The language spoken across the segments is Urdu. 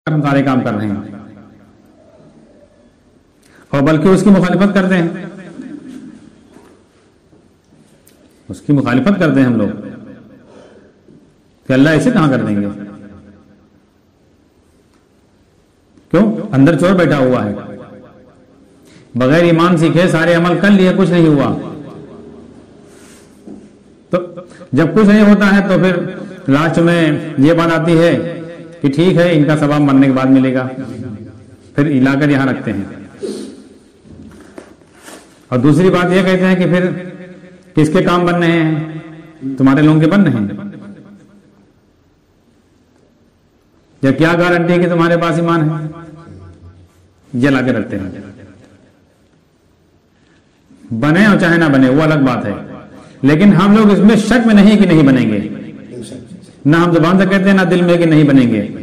ہم سارے کام کر رہے ہیں اور بلکہ اس کی مخالفت کرتے ہیں، اس کی مخالفت کرتے ہیں ہم لوگ کہ اللہ ایسے کہاں کر دیں گے؟ کیوں؟ اندر چور بیٹھا ہوا ہے، بغیر ایمان سیکھے سارے عمل کر لیے، کچھ نہیں ہوا۔ تو جب کچھ نہیں ہوتا ہے تو پھر لاسٹ میں یہ بات آتی ہے کہ ٹھیک ہے ان کا ثواب مرنے کے بعد ملے گا، پھر لا کر یہاں رکھتے ہیں۔ اور دوسری بات یہ کہتے ہیں کہ پھر کس کے کام بن رہے ہیں؟ تمہارے لوگوں کے بن رہے ہیں، یا کیا گارنٹی ہے کہ تمہارے پاس ایمان ہے؟ یہ لا کے رکھتے ہیں۔ بنے اور چاہے نہ بنے وہ الگ بات ہے، لیکن ہم لوگ اس میں شک میں نہیں کہ نہیں بنیں گے، نہ ہم زبان سے کہتے ہیں نہ دل میں کہ نہیں بنیں گے۔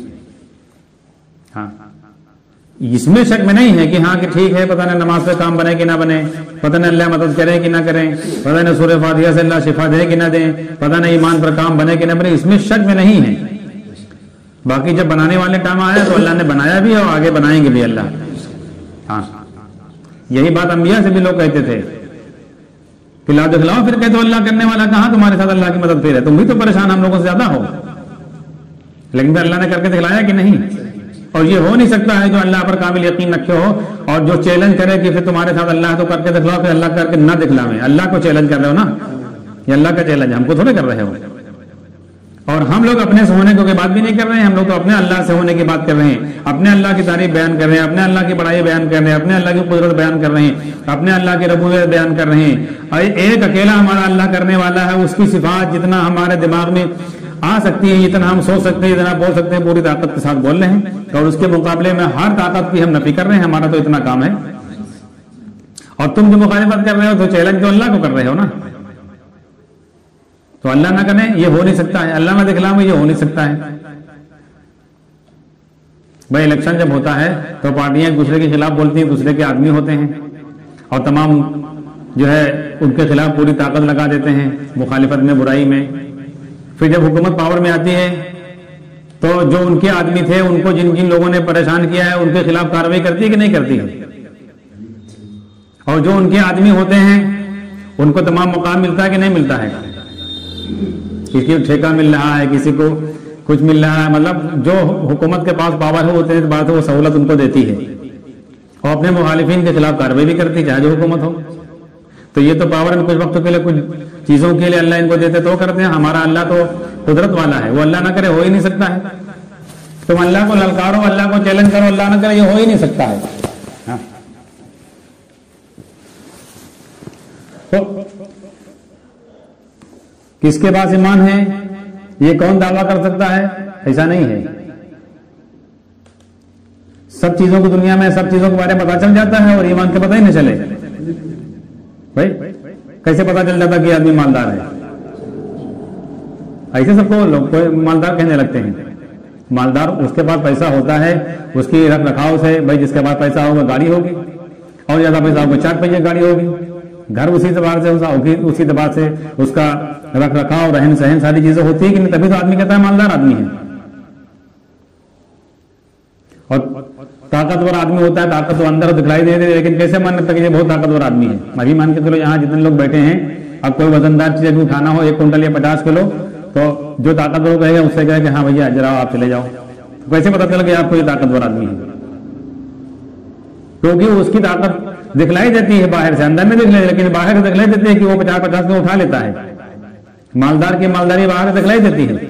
ہاں، اس میں شک میں نہیں ہے کہ ہاں کہ ٹھیک ہے، پتہ نہیں نماز پہ کام بنے کہ نہ بنے، پتہ نہیں اللہ مدد کرے کہ نہ کریں، پتہ نہیں سورہ فاتحہ سے اللہ شفا دے کہ نہ دیں، پتہ نہیں ایمان پر کام بنے کہ نہ بنے، اس میں شک میں نہیں ہے۔ باقی جب بنانے والے کام آیا تو اللہ نے بنایا بھی اور آگے بنائیں گے بھی اللہ۔ ہاں، یہی بات انبیاء سے بھی لوگ کہتے تھے کہ لا دکھلاؤ، پھر کہتے اللہ کرنے والا کہاں، تمہارے ساتھ اللہ کی مدد پھر ہے، تم بھی تو پریشان ہم لوگوں سے زیادہ ہو، لیکن پھر اللہ نے کر کے دکھلایا کہ نہیں۔ اور یہ ہو نہیں سکتا ہے جو اللہ پر کامل یقین رکھے ہو اور جو چیلنج کرے کہ پھر تمہارے ساتھ اللہ تو کر کے دکھلاؤ، پھر اللہ کر کے نہ دکھلاویں۔ اللہ کو چیلنج کر رہے ہو نا، یہ اللہ کا چیلنج، ہم کو تھوڑے کر رہے ہو۔ اور ہم لوگ اپنے سے ہونے کو بات بھی نہیں کر رہے ہیں، ہم لوگ تو اپنے اللہ سے ہونے کی بات کر رہے ہیں، اپنے اللہ کی تعریف بیان کر رہے ہیں، اپنے اللہ کی بڑائی بیان کر رہے ہیں، اپنے اللہ کی قدرت بیان کر رہے ہیں، اپنے اللہ کی ربوبیت بیان کر رہے ہیں۔ اور ایک اکیلا ہمارا اللہ کرنے والا ہے، اس کی صفات جتنا ہمارے دماغ میں آ سکتی ہے، جتنا ہم سوچ سکتے ہیں، جتنا بول سکتے ہیں، پوری طاقت کے ساتھ بول رہے ہیں، اور اس کے مقابلے میں ہر طاقت کی ہم نفی کر رہے ہیں، ہمارا تو اتنا کام ہے۔ اور تم جو مخالفت کر رہے ہو تو چیلنج تو اللہ کو کر رہے ہو نا، تو اللہ نہ کرے یہ ہو نہیں سکتا ہے، اللہ نہ دکھلاؤں یہ ہو نہیں سکتا ہے۔ بھائی الیکشن جب ہوتا ہے تو پارٹیاں ایک دوسرے کے خلاف بولتی ہیں، دوسرے کے آدمی ہوتے ہیں اور تمام جو ہے ان کے خلاف پوری طاقت لگا دیتے ہیں مخالفت میں، برائی میں۔ پھر جب حکومت پاور میں آتی ہے تو جو ان کے آدمی تھے، ان کو جن جن لوگوں نے پریشان کیا ہے، ان کے خلاف کارروائی کرتی ہے کہ نہیں کرتی ہے؟ اور جو ان کے آدمی ہوتے ہیں ان کو تمام مقام ملتا ہے کہ نہیں ملتا ہے؟ کسی کو ٹھیکہ مل رہا ہے، کسی کو کچھ مل رہا ہے، مطلب جو حکومت کے پاس پاور ہوتے ہیں بات وہ سہولت ان کو دیتی ہے اور اپنے مخالفین کے خلاف کارروائی بھی کرتی ہے، چاہے جو حکومت ہو۔ تو یہ تو پاور میں کچھ وقت کے لیے کچھ چیزوں کے لیے اللہ ان کو دیتے تو کرتے ہیں، ہمارا اللہ تو قدرت والا ہے، وہ اللہ نہ کرے ہو ہی نہیں سکتا ہے۔ تم اللہ کو للکارو، اللہ کو چیلنج کرو، اللہ نہ کرے یہ ہو ہی نہیں سکتا ہے۔ تو کس کے پاس ایمان ہے یہ کون دعویٰ کر سکتا ہے؟ ایسا نہیں ہے۔ سب چیزوں کی دنیا میں سب چیزوں کے بارے میں پتا چل جاتا ہے اور ایمان کے پتہ ہی نہیں چلے۔ بھائی کیسے پتا چل جاتا کہ آدمی مالدار ہے؟ ایسے سب کو لوگ مالدار کہنے لگتے ہیں۔ مالدار اس کے پاس پیسہ ہوتا ہے، اس کی رکھ رکھاؤ سے، بھائی جس کے پاس پیسہ ہوگا گاڑی ہوگی، اور زیادہ پیسہ ہوگا 4 پہیے گاڑی ہوگی، گھر اسی اعتبار سے ہوگی، اسی اعتبار سے اس کا رکھ رکھاؤ، رہن سہن ساری چیزیں ہوتی ہے کہ نہیں، تبھی تو آدمی کہتا ہے مالدار آدمی ہے۔ اور طاقتور آدمی ہوتا ہے، طاقت تو اندر دکھلائی دے رہی ہے، لیکن کیسے مان لگتا ہے کہ یہ بہت طاقتور آدمی ہے؟ ابھی مان کے چلو یہاں جتنے لوگ بیٹھے ہیں، اب کوئی وزندار چیز بھی کھانا ہو 1 کنٹل یا 50 کلو، تو جو طاقتور کہے گا اس سے کہے کہ ہاں بھیا جراؤ آپ چلے جاؤ، تو کیسے پتا چلا کہ آپ کو یہ طاقتور آدمی ہے؟ کیونکہ اس کی طاقت دکھلائی دیتی ہے باہر سے، اندر میں دکھلائی، لیکن باہر سے دکھلائی دیتی ہے کہ وہ 50 کلو اٹھا لیتا ہے۔ مالدار کی مالداری باہر سے دکھلائی دیتی ہے۔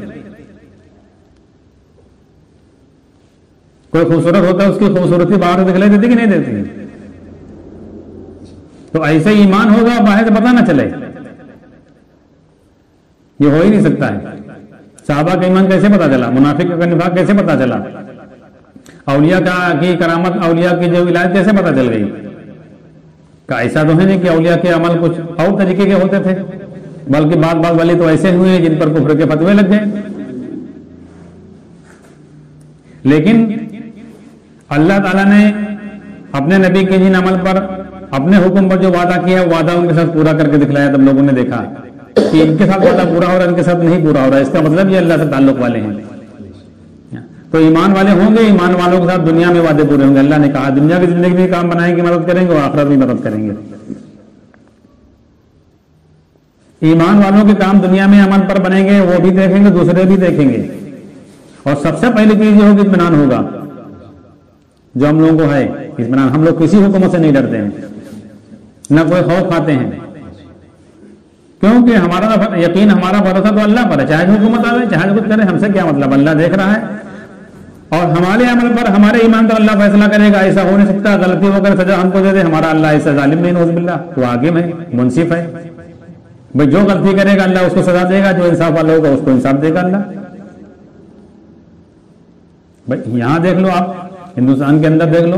کوئی خوبصورت ہوتا ہے، اس کی خوبصورتی باہر سے دکھلائی دیتی کہ نہیں دیتی؟ تو ایسے ایمان ہوگا باہر سے پتہ نہ چلے، یہ ہو ہی نہیں سکتا ہے۔ صحابہ کا ایمان کیسے پتا چلا؟ منافق کا نفاق کیسے پتا چلا؟ اولیاء کی کرامت، اولیاء کی جو ولایت کیسے پتا چل گئی؟ کہ ایسا تو ہے نہیں کہ اولیاء کے عمل کچھ اور طریقے کے ہوتے تھے، بلکہ بعض والی تو ایسے ہوئے جن پر کفر کے فتوے لگ گئے۔ لیکن اللہ تعالیٰ نے اپنے نبی کے جن عمل پر، اپنے حکم پر جو وعدہ کیا وعدہ ان کے ساتھ پورا کر کے دکھلایا، تب لوگوں نے دیکھا کہ ان کے ساتھ وعدہ پورا ہو رہا ہے، ان کے ساتھ نہیں پورا ہو رہا ہے، اس کا مطلب یہ اللہ سے تعلق والے ہیں۔ تو ایمان والے ہوں گے، ایمان والوں کے ساتھ دنیا میں وعدے پورے ہوں گے. اللہ نے کہا دنیا کی زندگی میں کام بنائیں گے، مدد کریں گے، اور آخرت بھی مدد کریں گے. ایمان والوں کے کام دنیا میں عمل پر بنیں گے، وہ بھی دیکھیں گے، دوسرے بھی دیکھیں گے. اور سب سے پہلی چیز یہ ہوگی اطمینان ہوگا جو ہم لوگوں کو ہے اطمینان. ہم لوگ کسی حکومت سے نہیں ڈرتے ہیں، نہ کوئی خوف کھاتے ہیں، کیونکہ ہمارا یقین، ہمارا بھروسہ تو اللہ پر ہے. چاہے حکومت آئے، چاہے کچھ کرے، ہم سے کیا مطلب، اللہ دیکھ رہا ہے. اور ہمارے عمل پر، ہمارے ایمان پر اللہ فیصلہ کرے گا. ایسا ہو نہیں سکتا غلطی ہو کر سزا ہم کو دے دے. ہمارا اللہ ایسا ظالم نہیں، نعوذ باللہ. وہ حاکم ہے، منصف ہے. بھائی جو غلطی کرے گا اللہ اس کو سزا دے گا، جو انصاف والا ہوگا اس کو انصاف دے گا اللہ. بھائی یہاں دیکھ لو، آپ ہندوستان کے اندر دیکھ لو،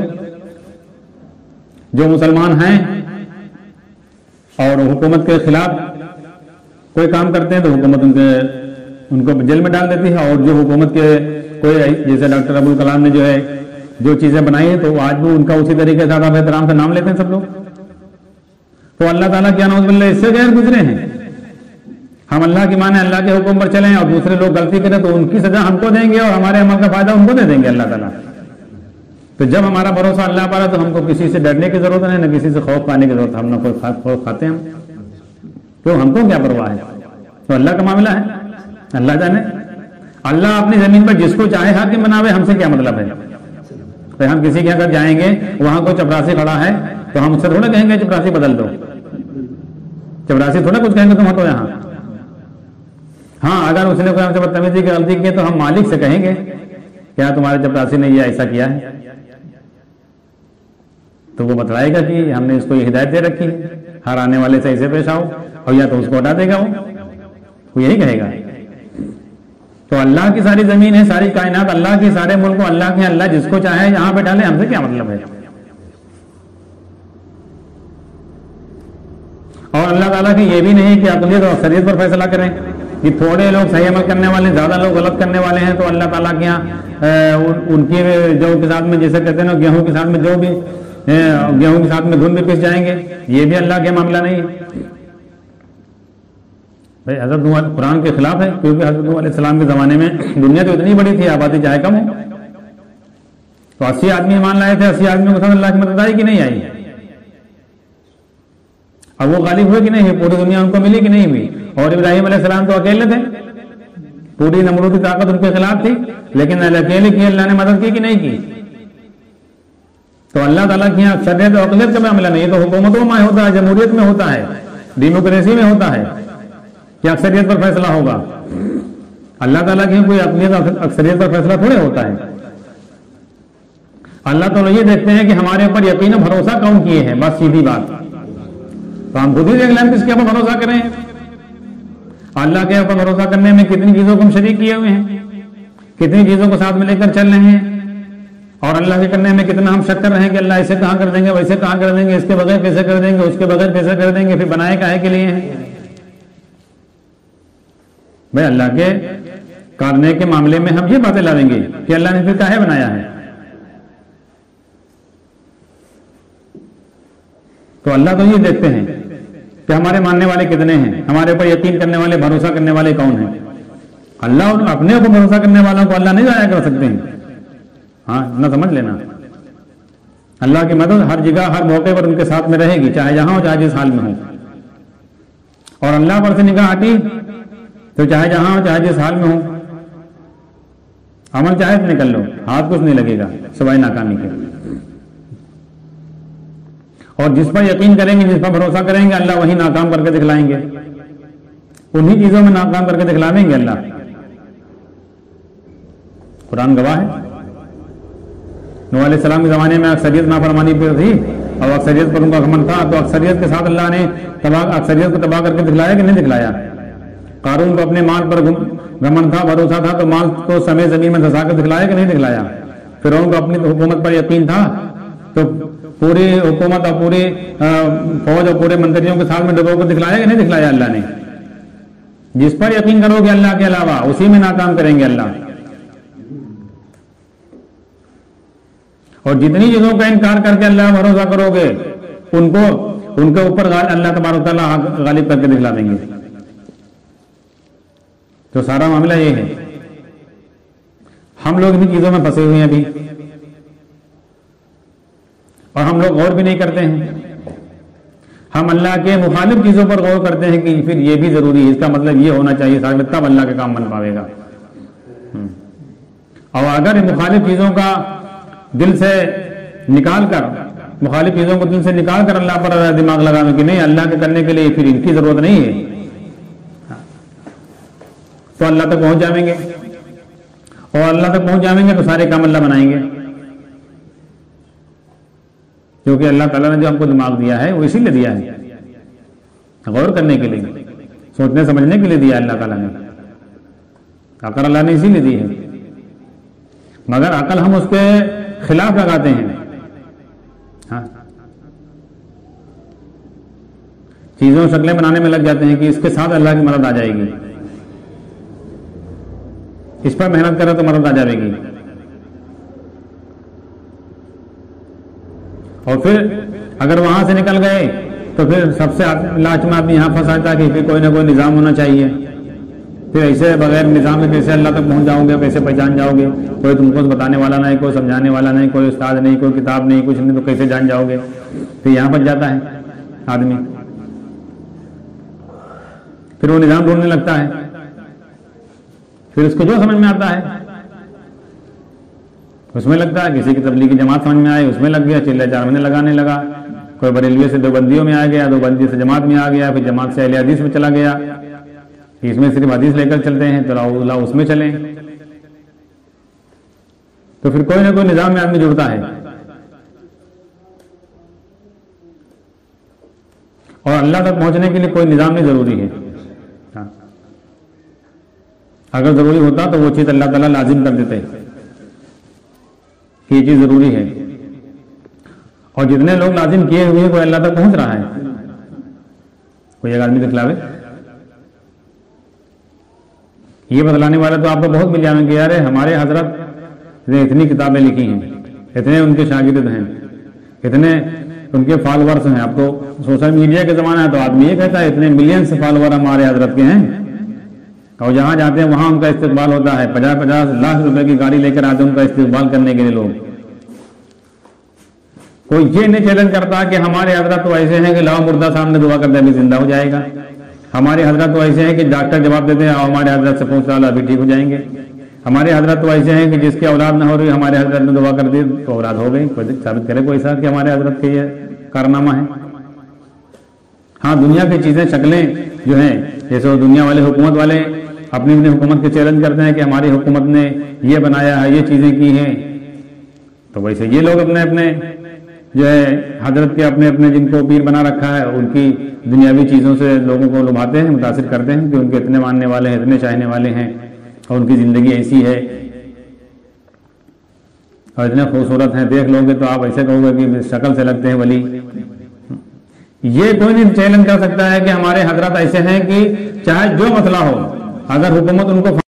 جو مسلمان ہیں اور حکومت کے خلاف کوئی کام کرتے ہیں تو حکومت ان کو جیل میں ڈال دیتی ہے. اور جو حکومت کے کوئی، جیسے ڈاکٹر ابوالکلام نے جو ہے جو چیزیں بنائی ہیں، تو آج بھی ان کا اسی طریقے سے آداب احترام سے نام لیتے ہیں سب لوگ. تو اللہ تعالیٰ کیا نعوذ باللہ اس سے غیر گزرے ہیں. ہم اللہ کی مانیں، اللہ کے حکم پر چلیں، اور دوسرے لوگ غلطی کریں تو ان کی سزا ہم کو دیں گے اور ہمارے عمل کا فائدہ ان کو دے دیں گے اللہ تعالیٰ. تو جب ہمارا بھروسہ اللہ پر ہے تو ہم کو کسی سے ڈرنے کی ضرورت نہیں، نہ کسی سے خوف پانے کی ضرورت. ہم نہ کوئی خوف کھاتے ہیں، کیوں، ہم کو کیا پرواہ ہے. تو اللہ کا معاملہ ہے، اللہ جانے. اللہ اپنی زمین پر جس کو چاہے حاکم بناوے، ہم سے کیا مطلب ہے. ہم کسی کے اگر جائیں گے، وہاں کوئی چپراسی کھڑا ہے تو ہم اس سے تھوڑا کہیں گے چپراسی بدل دو. چپراسی تھوڑا کچھ کہیں گے تم ہٹو یہاں. ہاں اگر اس نے کوئی ہم سے بدتمیزی کی غلطی کی تو ہم مالک سے کہیں گے کیا تمہارے چپراسی نے یہ ایسا کیا ہے. تو وہ بتلائے گا کہ ہم نے اس کو یہ ہدایت دے رکھی ہے، ہر آنے والے سے ایسے پیش آؤ، اور یا تو اس کو ہٹا دے گا، وہ یہی کہے گا. تو اللہ کی ساری زمین ہے، ساری کائنات اللہ کی، سارے ملک اللہ کے، اللہ جس کو چاہے یہاں پہ ڈالے، ہم سے کیا مطلب ہے. اور اللہ تعالیٰ کی یہ بھی نہیں کہ اقلیت اور اکثریت پر فیصلہ کریں کہ تھوڑے لوگ صحیح عمل کرنے والے، زیادہ لوگ غلط کرنے والے ہیں، تو اللہ تعالیٰ کے یہاں ان کی جو کے ساتھ میں، جیسے کہتے ہیں نا گیہوں کے ساتھ میں جو بھی گیہوں کے ساتھ میں دھن بھی پس جائیں گے. یہ بھی اللہ کے معاملہ نہیں ہے. بھائی حضرت نوح قرآن کے خلاف ہے، کیونکہ حضرت نوح علیہ السلام کے زمانے میں دنیا تو اتنی بڑی تھی، آبادی چاہے کم ہو، تو 80 آدمی ایمان لائے تھے. 80 آدمیوں کے ساتھ اللہ کی مدد آئی کہ نہیں آئی؟ اب وہ غالب ہوئے کہ نہیں ہوئی؟ پوری دنیا ان کو ملی کہ نہیں ہوئی؟ اور ابراہیم علیہ السلام تو اکیلے تھے، پوری نمرود کی طاقت ان کے خلاف تھی، لیکن اکیلے کی اللہ نے مدد کی کہ نہیں کی؟ تو اللہ تعالیٰ کی یہاں اکثریت اور اقلیت کا معاملہ نہیں. تو حکومتوں میں ہوتا ہے، جمہوریت میں ہوتا ہے، ڈیموکریسی میں ہوتا ہے کہ اکثریت پر فیصلہ ہوگا. اللہ تعالیٰ کی کوئی اقلیت اکثریت پر فیصلہ تھوڑے ہوتا ہے. اللہ تعالیٰ یہ دیکھتے ہیں کہ ہمارے اوپر یقین و بھروسہ کون کیے ہیں، بس سیدھی بات. تو ہم خود ہی دیکھ لیں کس کے اوپر بھروسہ کریں. اللہ کے اوپر بھروسہ کرنے میں کتنی چیزوں کو ہم شریک کیے ہوئے ہیں، کتنی چیزوں کو ساتھ میں لے کر چل رہے ہیں، اور اللہ کے کرنے میں کتنا ہم شک کر رہے ہیں کہ اللہ ایسے کہاں کر دیں گے، ویسے کہاں کر دیں گے، اس کے بغیر کیسے کر دیں گے، اس کے بغیر کیسے کر دیں گے، پھر بنائے کاہے کے لیے ہیں. بھائی اللہ کے کرنے کے معاملے میں ہم یہ باتیں لاویں گے کہ اللہ نے پھر کاہے بنایا ہے. تو اللہ تو یہ دیکھتے ہیں کہ ہمارے ماننے والے کتنے ہیں، ہمارے اوپر یقین کرنے والے، بھروسہ کرنے والے کون ہیں. اللہ اپنے اوپر بھروسہ کرنے والوں کو اللہ نہیں ضائع کر سکتے ہیں. ہاں نہ سمجھ لینا، اللہ کی مدد ہر جگہ ہر موقع پر ان کے ساتھ میں رہے گی، چاہے جہاں ہو چاہے جس حال میں ہو. اور اللہ پر سے نگاہ ہٹی تو چاہے جہاں ہو چاہے جس حال میں ہو، عمل چاہے نکل لو، ہاتھ کچھ نہیں لگے گا سوائے ناکامی کے. اور جس پر یقین کریں گے، جس پر بھروسہ کریں گے، اللہ وہی ناکام کر کے دکھلائیں گے، انہی چیزوں میں ناکام کر کے دکھلاویں گے اللہ. قرآن گواہ ہے. نوح علیہ السلام کے زمانے میں اکثریت نافرمانی پر تھی اور اکثریت پر ان کا گھمنڈ تھا، تو اکثریت کے ساتھ اللہ نے اکثریت کو تباہ کر کے دکھلایا کہ نہیں دکھلایا. قارون کو اپنے مال پر گھمنڈ تھا، بھروسہ تھا، تو مال کو سمیت زمین میں دھسا کر دکھلایا کہ نہیں دکھلایا. فرعون کو اپنی حکومت پر یقین تھا، تو پوری حکومت اور پوری فوج اور پورے منتریوں کے ساتھ میں ڈبو کر دکھلایا کہ نہیں دکھلایا اللہ نے. جس پر یقین کرو گے اللہ کے علاوہ، اسی میں ناکام کریں گے اللہ. اور جتنی چیزوں کا انکار کر کے اللہ بھروسہ کرو گے، ان کے اوپر اللہ تبارک و تعالیٰ غالب کر کے دکھلا دیں گے. تو سارا معاملہ یہ ہے. ہم لوگ بھی چیزوں میں پھنسے ہوئے ہیں ابھی، اور ہم لوگ غور بھی نہیں کرتے ہیں. ہم اللہ کے مخالف چیزوں پر غور کرتے ہیں کہ پھر یہ بھی ضروری ہے، اس کا مطلب یہ ہونا چاہیے ساتھ میں، تب اللہ کا کام بن پاوے گا. اور اگر مخالف چیزوں کا دل سے نکال کر، مخالف چیزوں کو دل سے نکال کر اللہ پر دماغ لگانے کہ نہیں اللہ کے کرنے کے لیے پھر ان کی ضرورت نہیں ہے، تو اللہ تک پہنچ جائیں گے. اور اللہ تک پہنچ جائیں گے تو سارے کام اللہ بنائیں گے، کیونکہ اللہ تعالیٰ نے جو ہم کو دماغ دیا ہے وہ اسی لیے دیا ہے، غور کرنے کے لیے، سوچنے سمجھنے کے لیے دیا اللہ تعالیٰ نے. عقل اللہ نے اسی لیے دی ہے، مگر عقل ہم اس کے خلاف لگاتے ہیں. ہاں، چیزوں شکلیں بنانے میں لگ جاتے ہیں کہ اس کے ساتھ اللہ کی مدد آ جائے گی، اس پر محنت کرے تو مدد آ جائے گی. اور پھر اگر وہاں سے نکل گئے تو پھر سب سے لاسٹ میں آدمی یہاں پھنسا تھا کہ پھر کوئی نہ کوئی نظام ہونا چاہیے. پھر ایسے بغیر نظام میں کیسے اللہ تک پہنچ جاؤ گے، کیسے پہچان جاؤ گے؟ کوئی تم کو بتانے والا نہیں، کوئی سمجھانے والا نہیں، کوئی استاد نہیں، کوئی کتاب نہیں، کچھ نہیں، تو کیسے جان جاؤ گے؟ پھر یہاں پھنس جاتا ہے آدمی، پھر وہ نظام ڈھونڈنے لگتا ہے. پھر اس کو جو سمجھ میں آتا ہے اس میں لگتا ہے. کسی کی تبلیغی جماعت سمجھ میں آئی، اس میں لگ گیا، چلے چارمنے لگانے لگا. کوئی بریلوی سے دیوبندیوں میں آ گیا، دیوبندی سے جماعت میں آ گیا، پھر جماعت سے اہل حدیث میں چلا گیا، اس میں صرف حدیث لے کر چلتے ہیں تو اللہ اس میں چلیں. تو پھر کوئی نہ کوئی نظام میں آدمی جڑتا ہے. اور اللہ تک پہنچنے کے لیے کوئی نظام نہیں ضروری ہے. اگر ضروری ہوتا تو وہ چیز اللہ تعالیٰ لازم کر دیتے کہ یہ چیز ضروری ہے. اور جتنے لوگ لازم کیے ہوئے ہیں کوئی اللہ تک پہنچ رہا ہے. کوئی ایک آدمی دکھلاوے، یہ بتلانے والے تو آپ کو بہت مل جائیں گے. یار ہمارے حضرت نے اتنی کتابیں لکھی ہیں، اتنے ان کے شاگرد ہیں، اتنے ان کے فالوورز ہیں. اب تو سوشل میڈیا کے زمانہ ہے تو آدمی یہ کہتا ہے اتنے ملین سے فالوور ہمارے حضرت کے ہیں، اور جہاں جاتے ہیں وہاں ان کا استقبال ہوتا ہے. 50-50 لاکھ روپے کی گاڑی لے کر آتے ہیں ان کا استقبال کرنے کے لیے لوگ. کوئی یہ نہیں چیلنج کرتا کہ ہمارے حضرت تو ایسے ہیں کہ لاؤ مردہ سامنے دعا کر دے ابھی زندہ ہو جائے گا. ہمارے حضرت تو ایسے ہیں کہ ڈاکٹر جواب دیتے ہیں اور ہمارے حضرت سے پوچھ ڈالو ابھی ٹھیک ہو جائیں گے. ہمارے حضرت تو ایسے ہیں کہ جس کی اولاد نہ ہو رہی ہمارے حضرت نے دعا کر دی تو اولاد ہو گئی. کوئی ثابت کرے کوئی ساتھ کہ ہمارے حضرت کے یہ کارنامہ ہے. ہاں، دنیا کی چیزیں شکلیں جو ہیں، جیسے وہ دنیا والے حکومت والے اپنی اپنی حکومت کے چیلنج کرتے ہیں کہ ہماری حکومت نے یہ بنایا ہے، یہ چیزیں کی ہیں، تو ویسے یہ لوگ اپنے اپنے جو ہے حضرت کے اپنے اپنے جن کو پیر بنا رکھا ہے ان کی دنیاوی چیزوں سے لوگوں کو لبھاتے ہیں، متاثر کرتے ہیں کہ ان کے اتنے ماننے والے ہیں، اتنے چاہنے والے ہیں، اور ان کی زندگی ایسی ہے اور اتنے خوبصورت ہیں. دیکھ لو گے تو آپ ایسے کہو گے کہ شکل سے لگتے ہیں ولی. یہ کوئی نہیں چیلنج کر سکتا ہے کہ ہمارے حضرت ایسے ہیں کہ چاہے جو مسئلہ ہو، اگر حکومت ان کو